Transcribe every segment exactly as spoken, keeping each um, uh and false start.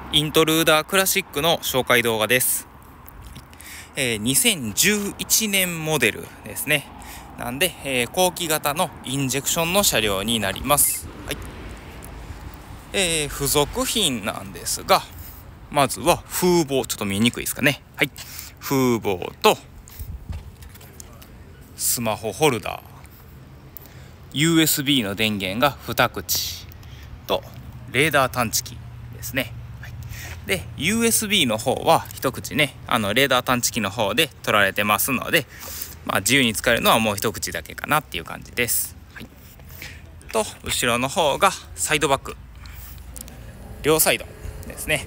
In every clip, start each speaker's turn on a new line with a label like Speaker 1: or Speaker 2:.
Speaker 1: イントルーダークラシックの紹介動画です。えー、にせんじゅういちねんモデルですね。なんで、えー、後期型のインジェクションの車両になります。はい。えー、付属品なんですが、まずは風防、ちょっと見にくいですかね。はい。風防とスマホホルダー、ユーエスビー の電源がに口とレーダー探知機ですね。はい、で ユーエスビー の方は一口ね、あのレーダー探知機の方で取られてますので、まあ、自由に使えるのはもう一口だけかなっていう感じです。はい、と後ろの方がサイドバック、両サイドですね、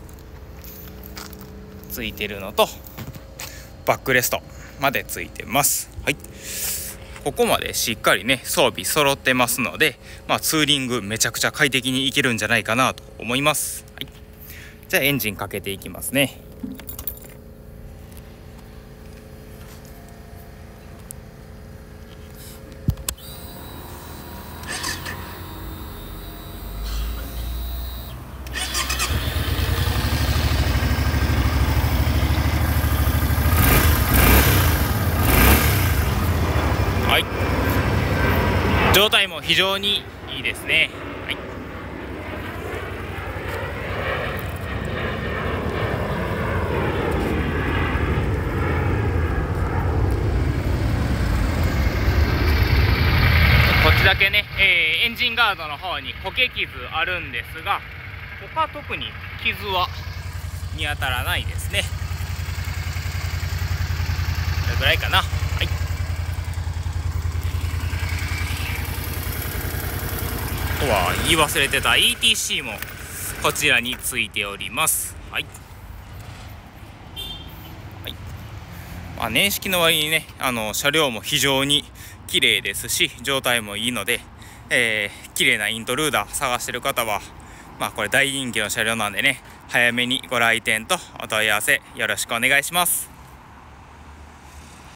Speaker 1: ついてるのとバックレストまでついてます。はい、ここまでしっかりね装備揃ってますので、まあ、ツーリングめちゃくちゃ快適に行けるんじゃないかなと思います。はい、じゃあエンジンかけていきますね。はい、状態も非常にいいですね。はい、こっちだけね、えー、エンジンガードの方に焦げ傷あるんですが、他特に傷は見当たらないですね。これぐらいかな。はい、あとは言い忘れてた イーティーシー もこちらについております。はい、はい、まあ、年式の割にね、あの車両も非常に綺麗ですし状態もいいので、えー、綺麗なイントルーダー探してる方は、まあ、これ大人気の車両なんでね、早めにご来店とお問い合わせよろしくお願いします。